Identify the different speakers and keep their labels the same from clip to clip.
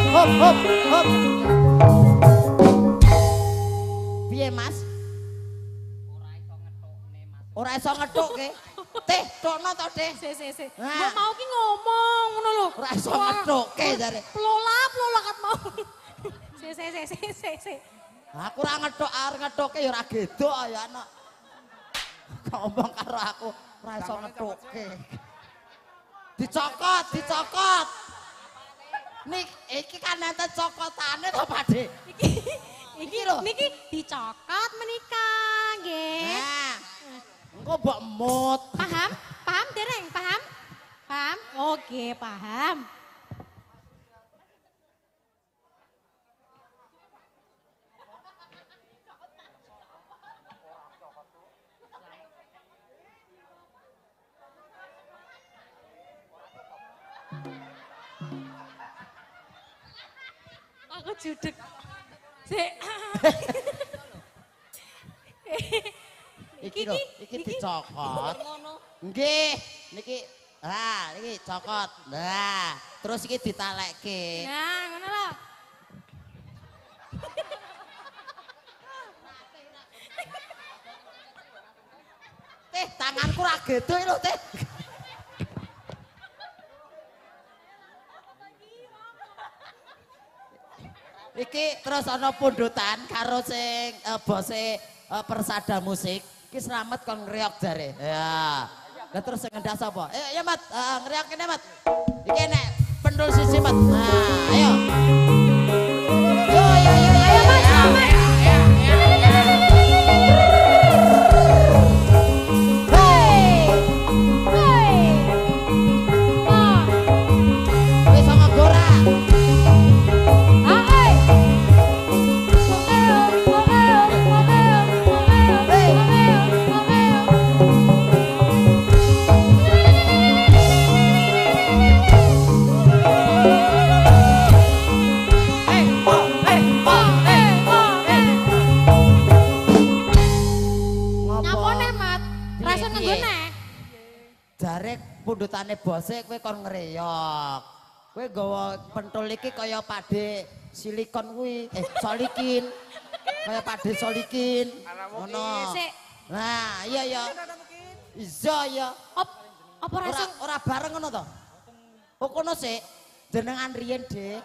Speaker 1: hop hop hop. Piye Mas? Ora iso ngethukke. Teh, tokno to, Teh.
Speaker 2: Sik. Mbok mau ki ngomong ngono lho.
Speaker 1: Ora iso ngethukke jare.
Speaker 2: Pelola kat mau. Sik.
Speaker 1: Aku ora arep ngethukke ya ora gedok ya anak. Ngomong karo aku ora iso ngethukke. Dicokot. Nik iki kan enten cokotane to, Pakde.
Speaker 2: Iki lho. Niki dicokot menikah, nggih.
Speaker 1: Nah. Engko mbok emut.
Speaker 2: Paham dereng, paham? Oke, paham. Aku judek. Sik.
Speaker 1: Iki dicokot. Nggih, niki cokot. Nah, terus iki ditalekke.
Speaker 2: Nah, ngono lho.
Speaker 1: Teh, tanganku ra gedhe lho, Teh. Iki terus ana pundutan karo sing bose Persada Musik. Iki Slamet kon ngreok jare. Ya. Lah terus sing ngendak sapa? Ya Mat, ngreok kene Mat. Iki nek pendul sisi Mat. Nah, ayo. Yo.
Speaker 2: Ayo Mas, Slamet.
Speaker 1: Pundutane bose kowe kon ngreok. Kowe nggawa pentul iki kaya Pakde Silikon kuwi, Solikin. Kaya Pakde Solikin. Ngono. Nah, iya. Iya ya.
Speaker 2: Apa rasa
Speaker 1: ora bareng ngono to? Oh kono sik jenengan riyen, Dik.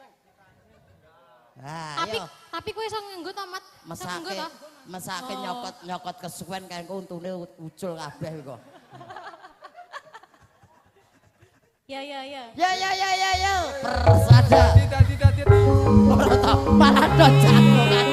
Speaker 1: Nah, iya.
Speaker 2: Tapi kowe iso nganggo to, Mat?
Speaker 1: Mesake nyokot kesuwen kanggo untune ucul kabeh kok.
Speaker 2: Ya.
Speaker 1: Persada.
Speaker 3: Tidak.
Speaker 1: Ora tau malah do jagongan.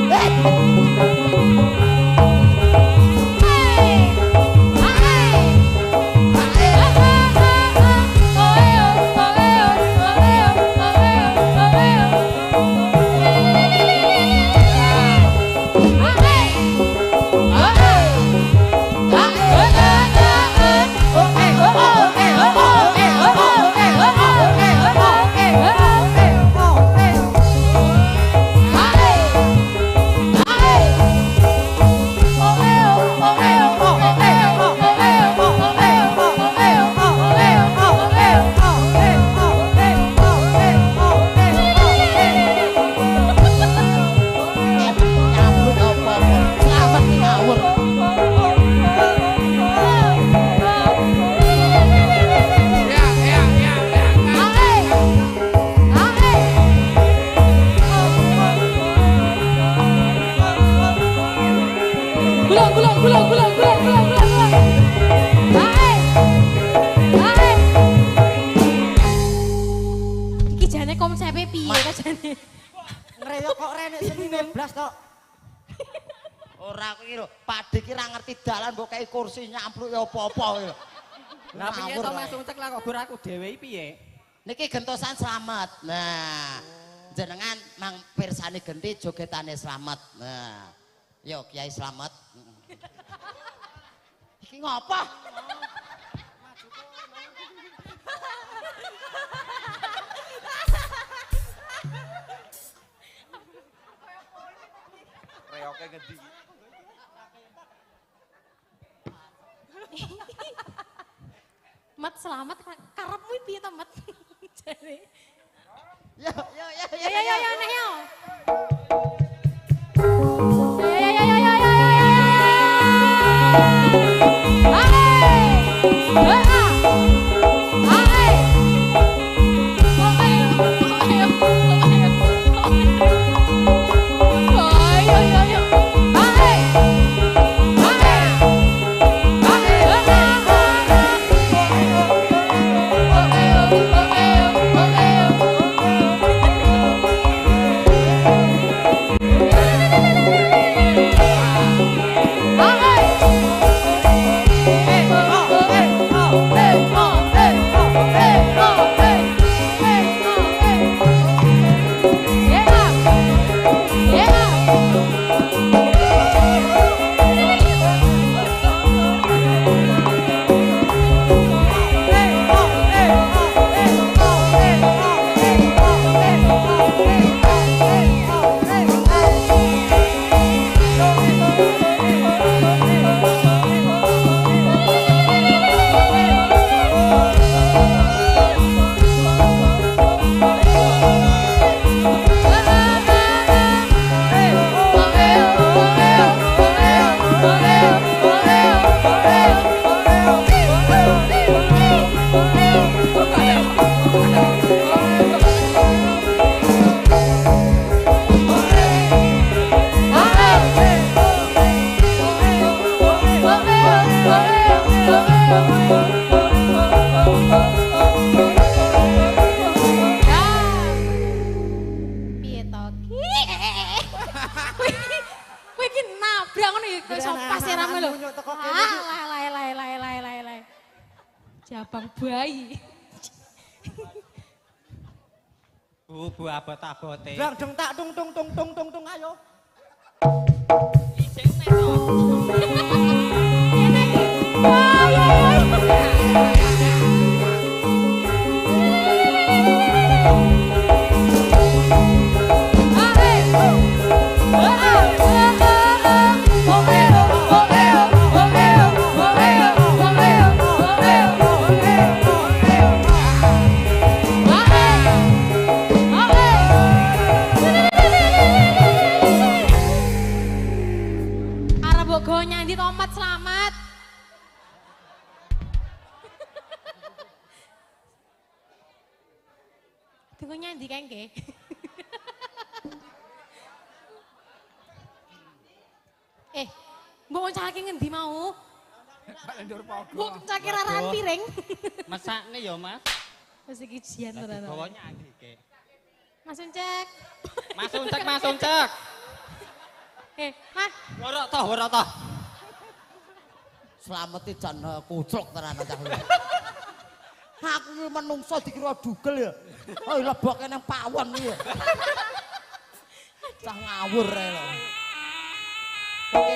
Speaker 1: Ora aku iki lho, Pakde iki ra ngerti dalan mbok kei kursi nyampluk ya apa-apa lho.
Speaker 3: Lah piye to Mas Uncek lah kok aku dhewe piye?
Speaker 1: Niki gentosan Slamet. Nah, jenengan mang pirsani genti jogetane Slamet. Nah, yo Kiai Slamet. Iki ngopo?
Speaker 3: Reoke ngendi?
Speaker 2: Mat selamat karepmu piye to, Mat? Jare.
Speaker 1: Yo
Speaker 2: Nek yo. Jabang bayi.
Speaker 3: Bu abot-abote.
Speaker 4: Bang deng tak tung ayo.
Speaker 3: Isih nek to.
Speaker 2: Nyandi tomat selamat. Tunggu nyandi kengke. Mbok caki ngendi mau? Mbok caki rarahan piring.
Speaker 3: Mesakne ya, Mas.
Speaker 2: Wis iki jian tenan.
Speaker 3: Bawa nyandi ke.
Speaker 2: Mas Uncek.
Speaker 3: Mas Uncek.
Speaker 2: Mas.
Speaker 3: Ora toh.
Speaker 1: Slamet iki jan kucluk tenan cah lu. Aku iki menungso dikira dugel ya. Oh leboke nang pawon iki ya. Cah ngawur ae lho. Oke.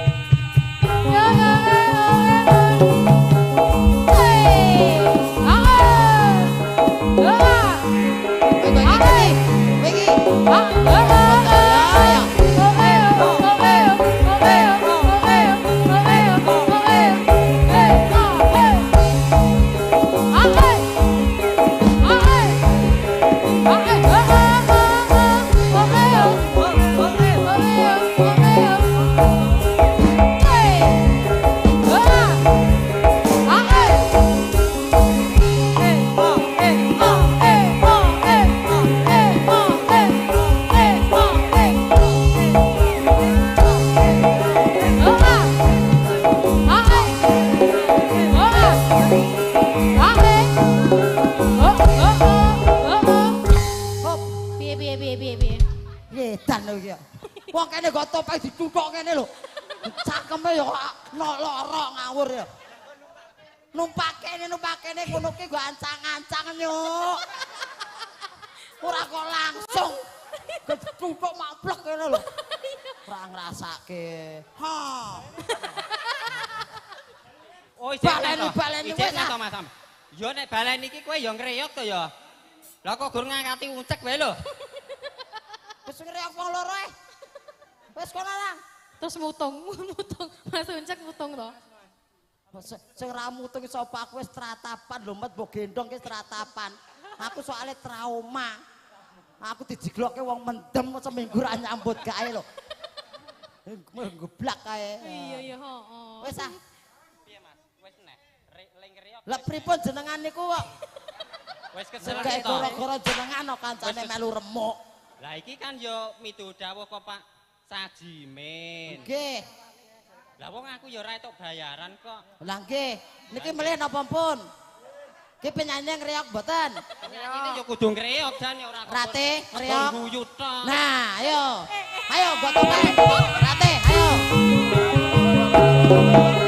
Speaker 1: Wong kene go topeng dicuthuk kene lho. Cakeme ya lara ngawur ya. Numpak kene ngono ki go ancang-ancang nyuk. Ora kok langsung. Dicuthuk maplek kene lho. Ora ngrasake. Ha.
Speaker 3: Oh, baleni
Speaker 1: wis
Speaker 3: to, Mas. Yo nek baleni iki kowe ya ngreyok to ya. Lah kok gur ngangkati uncek wae lho.
Speaker 1: Wis ngreyok wong loro ae. Wes kono lang.
Speaker 2: Terus mutung. Mas Uncek mutung to.
Speaker 1: Sing ra mutung sapa aku wis tratapan lho, Mat, mbok gendong ki tratapan. Aku soalnya trauma. Aku dijiglokke wong mendem seminggu ra nyambut gae lho. Ngeblak kae.
Speaker 2: Iya iya, heeh.
Speaker 1: Wis ah.
Speaker 3: Piye Mas? Wis nek ling riok.
Speaker 1: Lah pripun jenengan niku kok?
Speaker 3: Wis kesel
Speaker 1: Kayak
Speaker 3: to.
Speaker 1: gara-gara jenengan no kancane melu remuk.
Speaker 3: Lah iki kan yo mitu dawuh kok Pak Sajimin.
Speaker 1: Nggih.
Speaker 3: Lah wong aku yo ora entuk bayaran kok.
Speaker 1: Lah nggih, niki melih napa pun? Ki penyanyi ngriok mboten?
Speaker 3: Ini yo kudu ngreok jane ora kok.
Speaker 1: Rate ngriok.
Speaker 3: Guyu tok.
Speaker 1: Nah, ayo. Ayo gua topan. Rate, ayo.